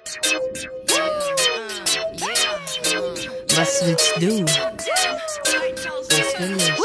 Was willst du? Was will ich?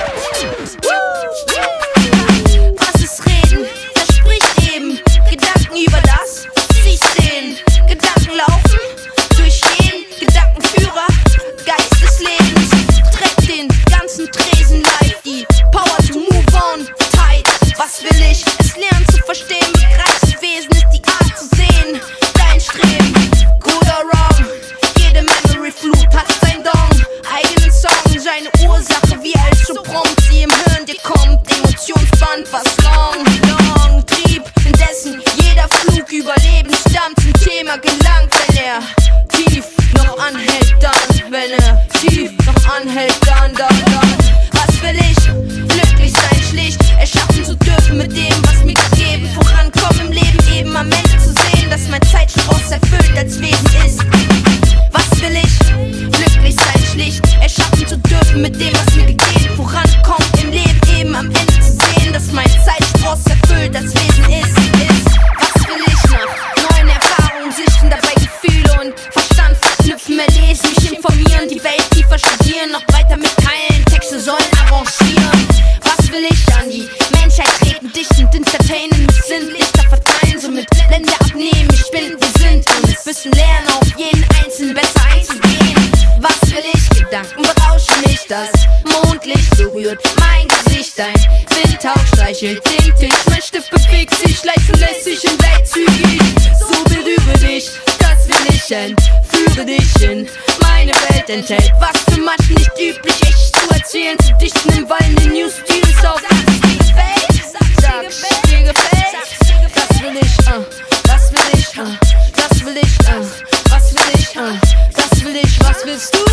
Was ist reden? Das spricht eben. Gedanken über das, was ich sehen. Gedanken laufen durch jeden Gedankenführer. Geist des Lebens trägt den ganzen Tresen live. Die Power to move on, tight. Was will ich? Es lernen zu verstehen. Begreiftes Wesen ist die Art zu sehen. Dein Streben, good or wrong. Jede Memory Flut hat sein Dong. Eigenen Song, seine Ursache wie als so prompt sie im Hirn dir kommt. Emotionsband, was long trieb, indessen jeder Flug Überlebensstammt zum Thema gelangt, wenn er tief noch anhält, dann, wenn er tief noch anhält, dann. Was will ich? Glücklich sein, schlicht, erschaffen zu dürfen mit dem, was mir gegeben. Vorankommen im Leben, eben am Ende zu sehen, dass mein Zeitspross erfüllt als Wesen ist. Was will ich? Glücklich sein, schlicht, erschaffen zu dürfen mit dem, was mir gegeben. Vorankommen im Leben, eben am Ende zu sehen, dass mein Zeitspross erfüllt als Wesen ist. Was will ich nach neuen Erfahrungen sichten, dabei Gefühle und Verstand verknüpfen, erlesen, mich informieren, die Welt tiefer studieren, noch weiter mitteilen, Texte sollen avancieren. Was will ich an die Menschheit treten, dichtend entertainen, mich sind Lichter verteilen, somit Länder abnehmen, ich bin, wir sind und müssen lernen, auf jeden Einzelnen besser einzugehen. Was will ich? Gedanken berauschen mich, das Mondlicht berührt mein Gesicht, ein Windhauch streichelt den Tisch, mein Stift bewegt sich leicht und lässig und leitzügig. So berühre dich, das will ich, entführe dich in meine Welt, enthält was für manchen nicht üblich, echt zu erzählen, zu dichten im wallenden New-Stil ist auf das dir gefällt, sag's dir gefällt. Das will ich, das will ich, das will ich, was will ich, das will ich, was willst du?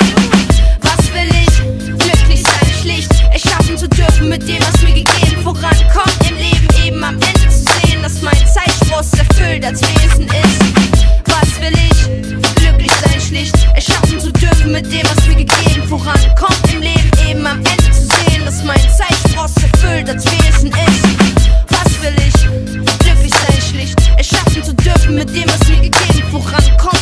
Was will ich? Glücklich sein, schlicht, erschaffen zu dürfen mit dem, was mir gegeben. Vorankommen im Leben, eben am Ende zu sehen, dass mein Zeitspross erfüllt als Wesen ist. Was will ich? Glücklich sein, schlicht, erschaffen zu dürfen mit dem, was mir gegeben. Vorankommen im Leben, eben am Ende zu sehen, dass mein Zeitspross erfüllt als Wesen ist. Was will ich? Glücklich sein, schlicht, erschaffen zu dürfen mit dem, was mir gegeben. Vorankommen